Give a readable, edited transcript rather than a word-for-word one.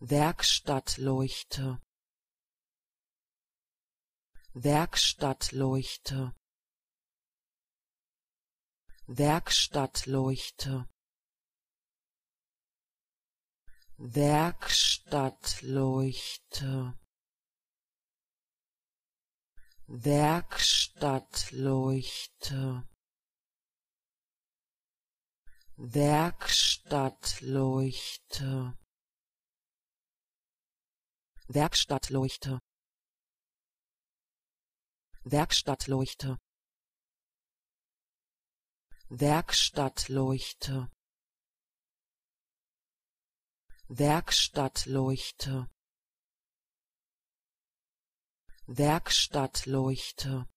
Werkstattleuchte, Werkstattleuchte, Werkstattleuchte, Werkstattleuchte, Werkstattleuchte, Werkstattleuchte, Werkstattleuchte, Werkstattleuchte, Werkstattleuchte, Werkstattleuchte, Werkstattleuchte,